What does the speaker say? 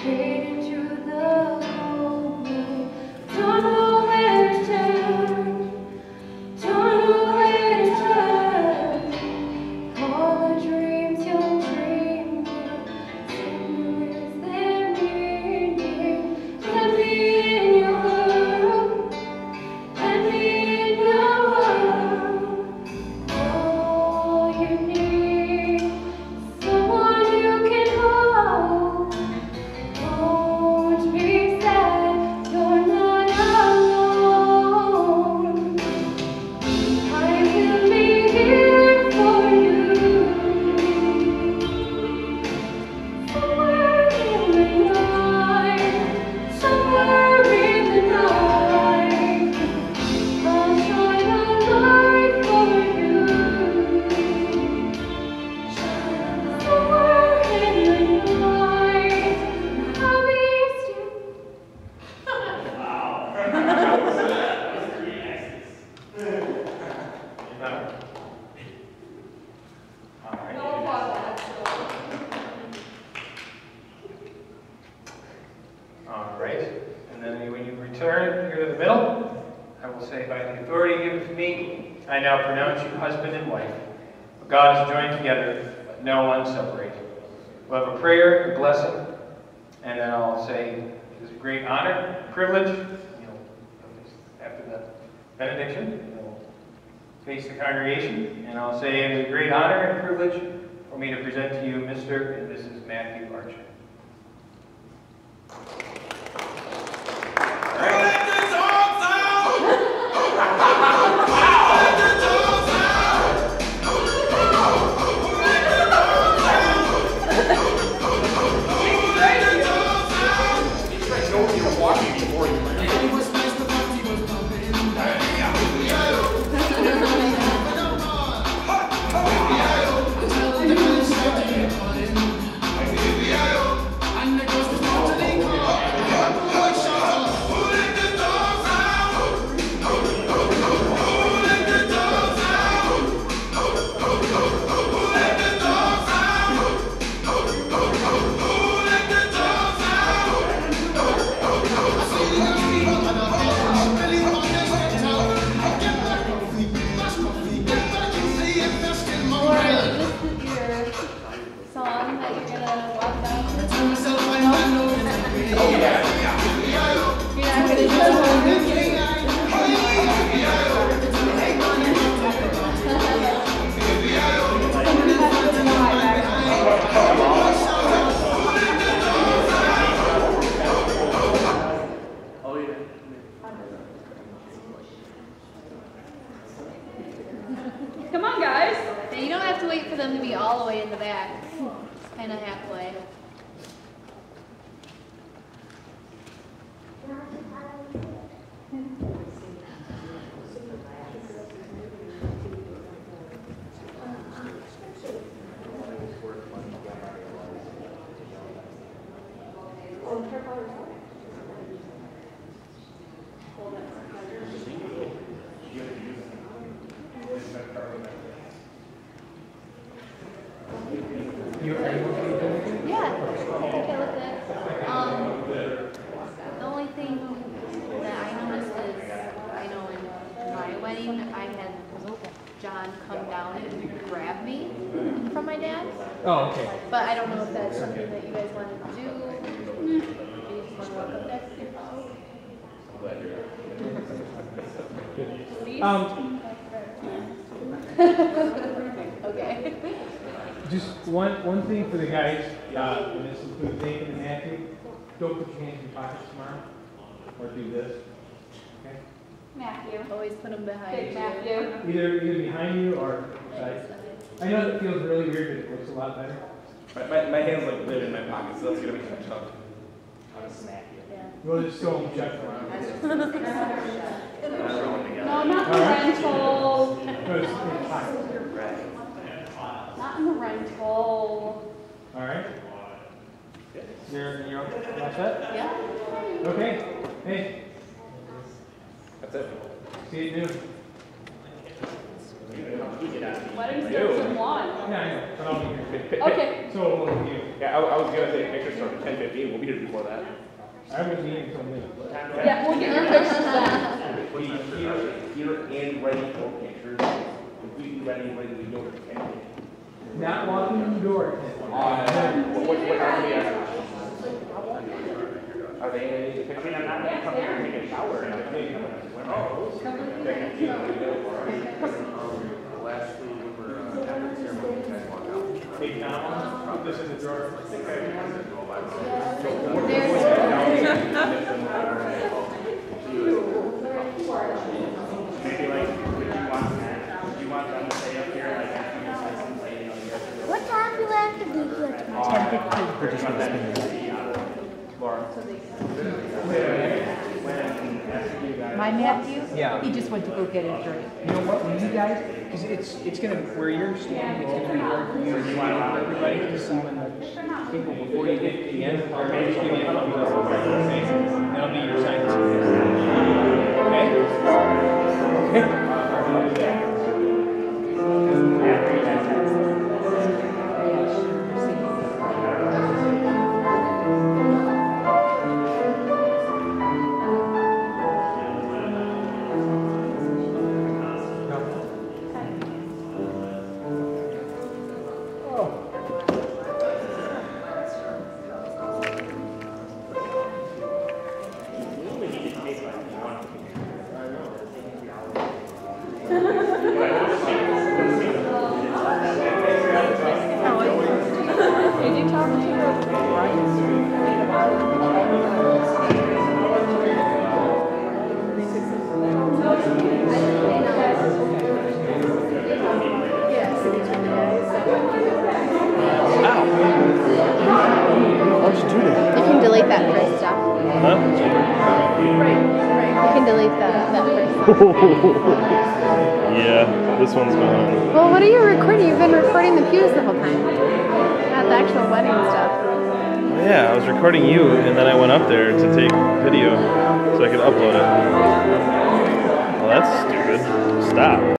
God is joined together, but no one separated. We'll have a prayer, a blessing, and then I'll say it is a great honor, privilege, after the benediction, we'll face the congregation, and I'll say it is a great honor and privilege for me to present to you Mr. and Mrs. Matthew Archer. Come on, guys. Now, you don't have to wait for them to be all the way in the back. It's kind of halfway. The only thing that I noticed is, I know in my wedding, I had John come down and grab me from my dad. Oh, okay. But I don't know if that's something that you guys wanted to do. Maybe you just want to walk up there. Okay. Just one thing for the guys, and this includes Nathan and Matthew. Don't put your hands in your pockets tomorrow, or do this. Okay? Matthew. Always put them behind Big you. Matthew. Either behind you or beside. I know it feels really weird, but it looks a lot better. My hands like live in my pockets, so that's gonna be kind of tough. I'll smack you. Yeah. We'll just go and check around. No, not the rental. No, it's in your pockets. Not in the rental. All right. You're all set? Yeah. Okay. Hey. That's it. See you at noon. Wedding starts at 1. Yeah, I know, but I'll be here. Okay. So, yeah, I was gonna say pictures start at 10:15, we'll be here before that. I was meeting until noon. Yeah, we'll get your pictures then. Be here and ready for pictures, completely ready to go to 10. Not walking in the door. What time do we have? Are they, I mean, I'm not gonna come here and take a shower and I'm gonna Lastly, we were after the ceremony, you guys walk out. take down, put this in the drawer. Maybe like, would you want them to stay up here, like, after you say something, What time do we have to be here tomorrow? 10:15. Laura? My Matthew? Yeah. He just went to go get a drink. You know what, when you guys, because it's gonna, where you're standing, it's gonna be hard for you to see everybody to see when the people before you get to the end. Or maybe give me a couple of seconds. That'll be your sign. Okay? Okay. Did you talk to How'd you do that? You can delete that first stuff. Huh? You can delete that first. Yeah, this one's going. Well, what are you recording? You've been recording the pews the whole time. Not the actual wedding stuff. Yeah, I was recording you, and then I went up there to take video so I could upload it. Well, that's stupid. Stop.